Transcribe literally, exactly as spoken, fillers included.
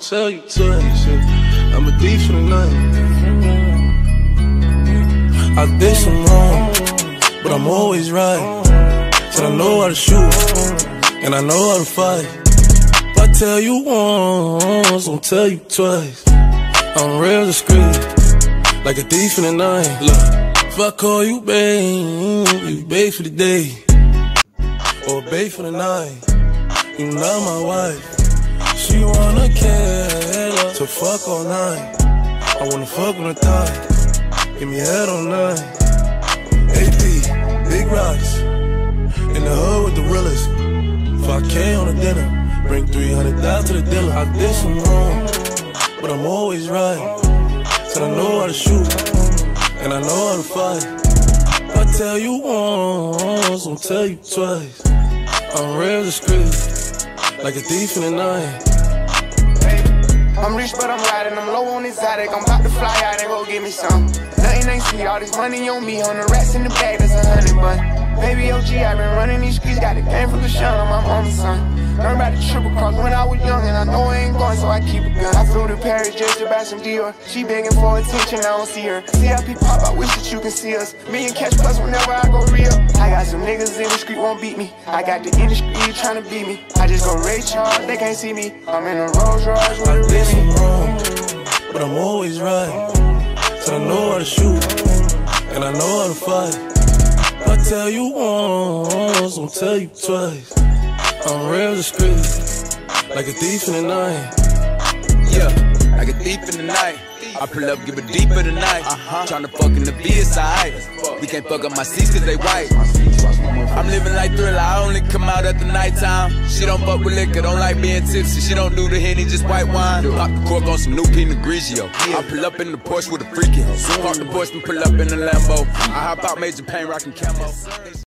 tell you twice, yeah. I'm a thief for the night. I did some wrong, but I'm always right. Said I know how to shoot, and I know how to fight. If I tell you once, I'll tell you twice. I'm real discreet, like a thief in the night. Look, if I call you babe, you babe for the day, or babe for the night. You not my wife. She wanna kill to fuck all night. I wanna fuck on the thigh, give me head all night. A P, big rocks, in the hood with the realest. five K on the dinner, bring three hundred thousand to the dealer. I did some wrong, but I'm always right. Said I know how to shoot, and I know how to fight. If I tell you once, I'll tell you twice. I'm real discreet, like a thief in the night. I'm rich, but I'm riding, I'm low on exotic. I'm about to fly out and go get me some. Nothing ain't sweet, all this money on me. On the rats in the bag, that's a hundred bun. Baby O G, I been running these streets, got the game from the Shaun on my mama's son. Learned about the triple cross when I was young, and I know I ain't going, so I keep a gun. I flew to Paris just to buy some Dior. She begging for attention, I don't see her. C I P pop, I wish that you can see us. Me and Cash Plus whenever I go real. I got some niggas in the street won't beat me. I got the industry trying to beat me. I just go Ray Charles, they can't see me. I'm in a Rolls Royce with a I did some wrong, but I'm always right. Said I know how to shoot, and I know how to fight. If I tell you once, I'll tell you twice. I'm real discreet, like a thief in the night. Yeah, like a thief in the night. I pull up, give it deeper tonight. Uh-huh. Tryna fuck in the B S I. We can't fuck up my seats cause they white. I'm living like Thriller, I only come out at the nighttime. She don't fuck with liquor, don't like being tipsy. She don't do the Henny, just white wine. Pop the cork on some new Pinot Grigio. I pull up in the Porsche with a freaky hoe. Park the Porsche and pull up in the Lambo. I hop out, Major Pain, rockin' camo.